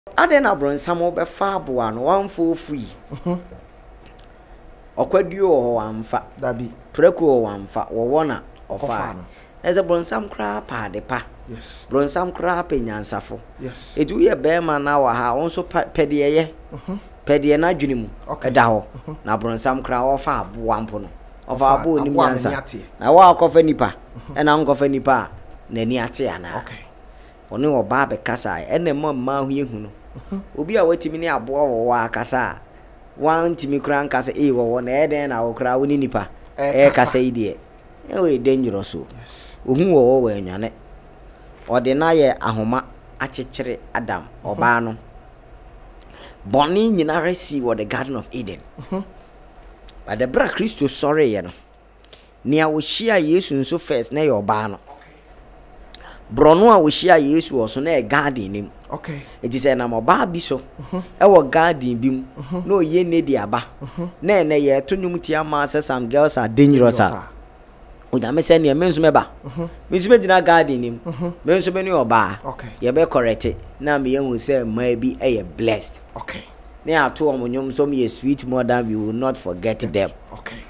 Aden abronsam obefa aboa no wanfo ofui okwaduo ho wanfa dabi preku ho wanfa wo na ofa no eze bronsam kra pa de pa yes bronsam kra pa nyansafo yes edu ye bema na wa ha wonso pede ye pede na dwene mu eda ho na bronsam kra ofa aboa mpo no ofa abo ni nyansa na wa akofa nipa na nkofa nipa na ni ate ana okay oni oba be kasa ene mamma hu yehu no obi a watimi ni aboa wo akasa wan timi kura nkasa wo na eden na wo kura woni nipa kasa ide we dangerous yes ohun wo anwane ode na ye ahoma akekere Adam oba no boni nyina resi wo the Garden of Eden but the bra Christo sorry ye no nia wo hia Yesu nso first na ye oba no brono a wo hia Yesu wo so na e garden nim okay it is na oba bi so e wo garden bi mu na oye ne di aba na ene ye to nyum ti ama say some girls are dangerous o da me say ne menso meba menso be gina garden nim menso be ne oba okay ye be correct na me hu say ma bi e ye blessed okay na ato omonyom so me sweet more than we will not forget them okay